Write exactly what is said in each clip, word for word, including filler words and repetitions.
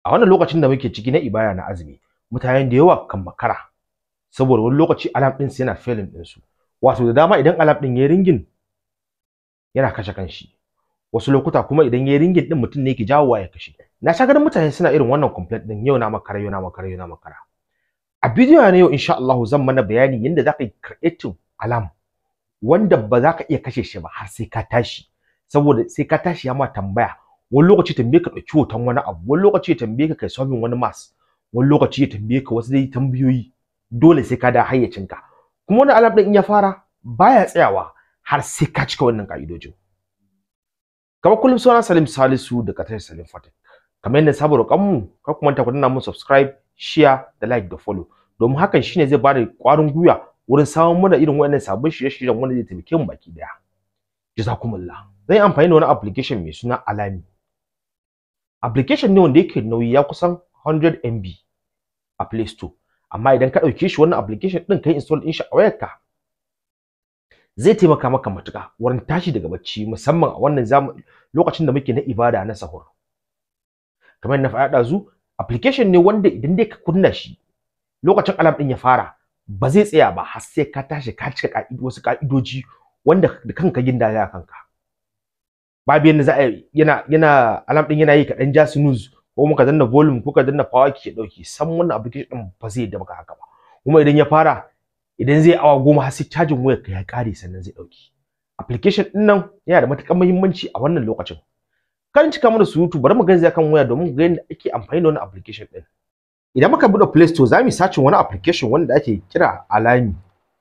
A wannan lokacin da muke ciki na ibada na azumi, mutane da yawa kan makara saboda wani lokaci alarm din su yana failing din su. Wato da dama idan alarm din ya ringin yana kashe kanshi. Wasu lokuta kuma idan ya ringin din mutum ne yake jawowa ya kashe. Na sha ganin mutane suna irin wannan complaint din, yau na makara yau na makara yau na makara. A bidiyo na yau insha Allah zan mana bayani yadda zaka yi creating alarm wanda ba za ka iya kashe shi ba har sai ka tashi, saboda sai ka tashi ya ma tambaya. Wani lokaci tambaye ka ɗauki hoton wani abu, wani lokaci ya tambaye ka kai solving wani maths, wani lokaci ya tambaye ka wasu dai tambayoyi, dole sai ka da hayyacinka. Kuma wani alarm din in ya fara baya tsayawa har sai ka cika wannan ka'idojin. Kamar kullum suna Salim Salisu da Katar Salim Fatik. Kamar yadda sabo roƙon mu, kar ku manta ku danna mun subscribe, share da like da follow. Domin hakan shine zai bada ƙwarin gwiwa wurin samun mana irin waɗannan sabbin shirye-shiryen wanda zai taimake mu baki daya. Jazakumullah. Zan yi amfani da wani application mai suna Alami. Application ne wanda yake nauyi ya kusan one hundred M B a Play Store. Amma idan ka ɗauke shi wannan application ɗin kai install ɗin shi a wayarka, zai taimaka maka matuƙa wurin tashi daga bacci, musamman a wannan zamani lokacin da muke na ibada na sahur. Kamar na faɗa ɗazu, application ne wanda idan dai ka kunna shi lokacin alarm ɗin ya fara ba zai tsaya ba har sai ka tashi ka cika ka'ido wasu ka'idoji wanda da kanka gindaya kanka. Babu yanda za a yana yana alarm ɗin yana yi ka ɗan ja snooze ko muka danna volume ko ka danna power key ya ɗauke, san wannan application ɗin ba zai yadda maka haka ba. Kuma idan ya fara idan zai awa goma har sai cajin wayar ka ya ƙare sannan zai ɗauke. Application ɗin nan yana da matuƙar muhimmanci a wannan lokacin. Kan cika mana surutu, bari mu garzaya kan waya domin ga yadda ake amfani da wannan application ɗin. Idan muka buɗe Play Store za mu yi searching wani application wanda ake kira Alami.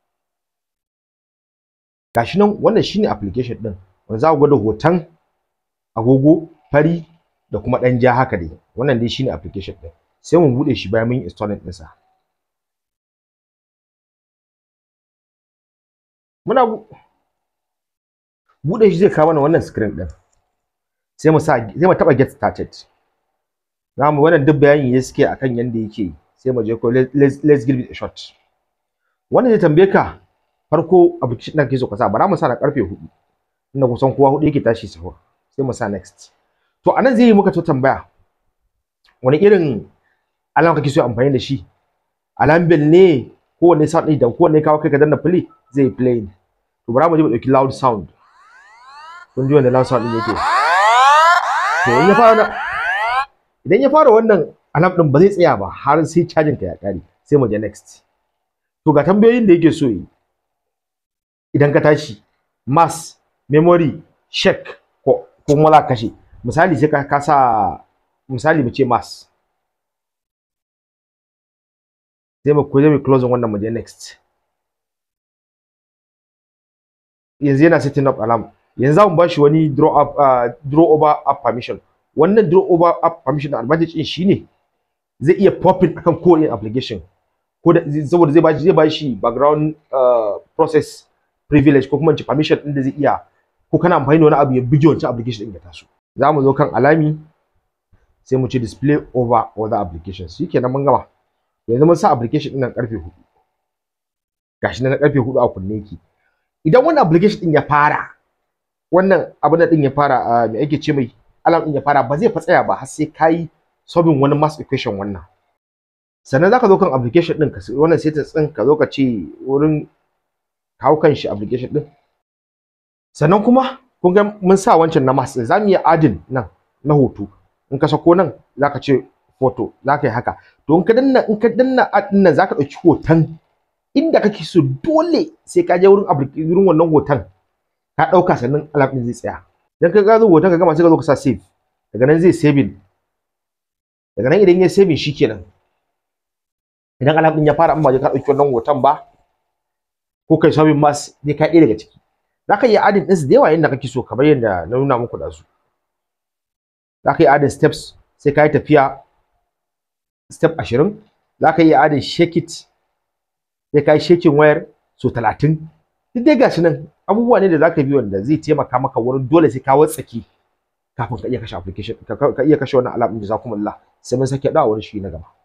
Gashi nan wannan shine application ɗin wanda za ku gwada hoton agogo fari da kuma ɗan ja haka dai. Wannan dai shine application ɗin. Sai mu buɗe shi bayan mun yi installing ɗinsa. Muna buɗe shi zai kawo mana wannan screen ɗin. Sai mu sa sai mu taɓa get started. Za mu wannan duk bayani ne suke akan yanda yake, sai mu je ko let's let's give it a shot. Wannan zai tambaye ka farko application ɗin kake so ka sa, bara mu sa na karfe hudu. Inda kusan kowa hudu yake tashi sahur. Sai mu sa next. To anan zai yi muka to tambaya wani irin alarm kake so amfani da shi? Alarm bell ne ko wanne sound ɗin idan ko wanne kawo kai ka danna play zai yi play. To bara mu je mu dauki loud sound. Kun ji wanda loud sound ɗin yake? To in ya fara idan ya fara wannan alarm ɗin ba zai tsaya ba har sai cajin ka ya ƙare. Sai mu je next. To ga tambayoyin da yake so yi. Idan ka tashi mass, memory, check ko kuma za ka kashe. Misali sai ka kasa misali mu ce mass. Sai mu kuje mu close wannan mu je next. Yanzu yana setting up alarm. Yanzu za mu bashi wani draw up uh, draw over app permission. Wannan draw over app permission advantage din shine zai iya popping akan kowane application. Ko da saboda zai bashi zai bashi background uh, process privilege ko kuma permission din da zai iya ko kana amfani da wani abu ya buge wancan application din ya taso. Za mu zo kan Alami sai mu ci display over other applications. Shikenan mun gama. Yanzu mun sa application din nan karfe hudu. Gashi nan karfe hudu a kunne yake. Idan wannan application din ya fara wannan abin din ya fara me ake ce mai alarm din ya fara ba zai fa tsaya ba har sai kai solving wani math equation wannan. Sannan zaka zo kan application din ka wannan settings din ka zo ka ce wurin kawo kan shi application din. Sannan kuma kun ga mun sa wancan na maths za mu yi adding nan na hoto. In ka sako nan zaka ce photo zaka yi haka. To in ka danna in ka danna add din nan zaka dauki hoton inda kake so, dole sai ka je wurin wurin wannan hoton ka dauka sannan alarm din zai tsaya. Dan ka ga zo hoton ka gama sai ka zo ka sa save. Daga nan zai save. Daga nan idan ya save shikenan. Idan alarm din ya fara amma ka dauki wannan hoton ba ko kai solving maths ne ka ɗaya daga ciki. Zaka iya adding ɗinsu da yawa yadda kake so kamar yadda na nuna muku da su. Zaka iya adding steps sai ka yi tafiya step ashirin. Zaka iya adding shake it sai ka yi shaking wayar so talatin. Duk dai gashi nan abubuwa ne da zaka bi wanda zai taimaka maka wurin dole sai ka watsake kafin ka iya kashe application ka iya kashe wannan alarm din. Jazakumullah. Sai mun sake dawo wani shi na gaba.